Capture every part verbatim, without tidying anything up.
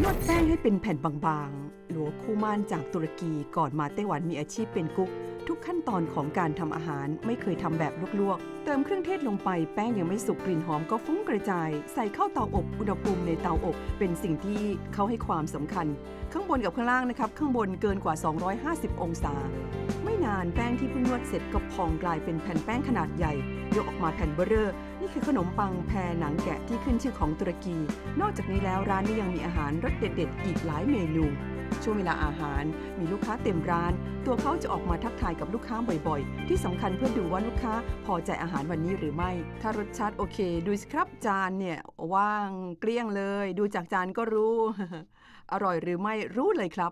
วดแป้งให้เป็นแผ่นบางๆหลัวคู่ม่านจากตุรกีก่อนมาไต้หวันมีอาชีพเป็นกุ๊กทุกขั้นตอนของการทำอาหารไม่เคยทำแบบลวกๆเติมเครื่องเทศลงไปแป้งยังไม่สุกกลิ่นหอมก็ฟุ้งกระจายใส่เข้าเตาอบอุณหภูมิในเตาอบเป็นสิ่งที่เขาให้ความสำคัญข้างบนกับข้างล่างนะครับข้างบนเกินกว่าสองร้อยห้าสิบองศาไม่นานแป้งที่เพิ่งนวดเสร็จก็พองกลายเป็นแผ่นแป้งขนาดใหญ่ยกออกมาแผ่นเบ้อเร่อนี่คือขนมปังแพรหนังแกะที่ขึ้นชื่อของตุรกีนอกจากนี้แล้วร้านนี้ยังมีอาหารรสเด็ดๆอีกหลายเมนูช่วงเวลาอาหารมีลูกค้าเต็มร้านตัวเขาจะออกมาทักทายกับลูกค้าบ่อยๆที่สำคัญเพื่อดูว่าลูกค้าพอใจอาหารวันนี้หรือไม่ถ้ารสชาติโอเคดูสิครับจานเนี่ยว่างเกลี้ยงเลยดูจากจานก็รู้ อร่อยหรือไม่รู้เลยครับ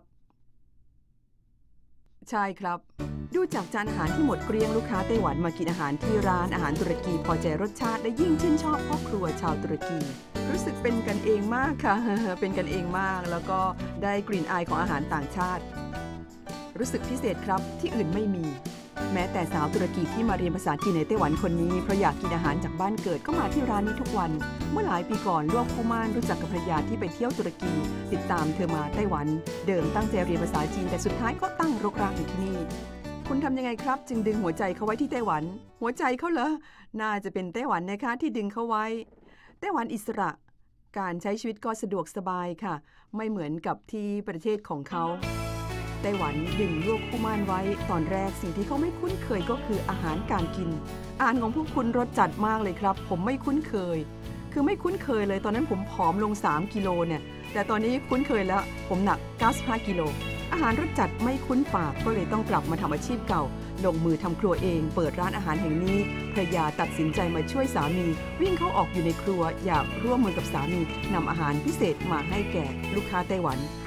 ใช่ครับดูจากจานอาหารที่หมดเกลี้ยงลูกค้าไต้หวันมากินอาหารที่ร้านอาหารตุรกีพอใจรสชาติและยิ่งชื่นชอบพ่อครัวชาวตุรกีรู้สึกเป็นกันเองมากค่ะ เป็นกันเองมากแล้วก็ได้กลิ่นอายของอาหารต่างชาติรู้สึกพิเศษครับที่อื่นไม่มีแม้แต่สาวตุรกีที่มาเรียนภาษาจีนในไต้หวันคนนี้เพราะอยากกินอาหารจากบ้านเกิดก็มาที่ร้านนี้ทุกวันเมื่อหลายปีก่อนลวกคู่ม่านรู้จักกับภรรยาที่ไปเที่ยวตุรกีติดตามเธอมาไต้หวันเดิมตั้งใจเรียนภาษาจีนแต่สุดท้ายก็ตั้งรกรากอยู่ที่นี่คุณทำยังไงครับจึงดึงหัวใจเขาไว้ที่ไต้หวันหัวใจเขาเหรอน่าจะเป็นไต้หวันนะคะที่ดึงเขาไว้ไต้หวันอิสระการใช้ชีวิตก็สะดวกสบายค่ะไม่เหมือนกับที่ประเทศของเขาไต้หวันดึงลวกคู่ม่านไว้ตอนแรกสิ่งที่เขาไม่คุ้นเคยก็คืออาหารการกินอาหารของพวกคุณรสจัดมากเลยครับผมไม่คุ้นเคยคือไม่คุ้นเคยเลยตอนนั้นผมผอมลงสามกิโลเนี่ยแต่ตอนนี้คุ้นเคยแล้วผมหนักเก้าสิบห้ากิโลอาหารรสจัดไม่คุ้นปากก็เลยต้องกลับมาทำอาชีพเก่าลงมือทำครัวเองเปิดร้านอาหารแห่งนี้ภรรยาตัดสินใจมาช่วยสามีวิ่งเข้าออกอยู่ในครัวอยากร่วมมือกับสามีนำอาหารพิเศษมาให้แก่ลูกค้าไต้หวัน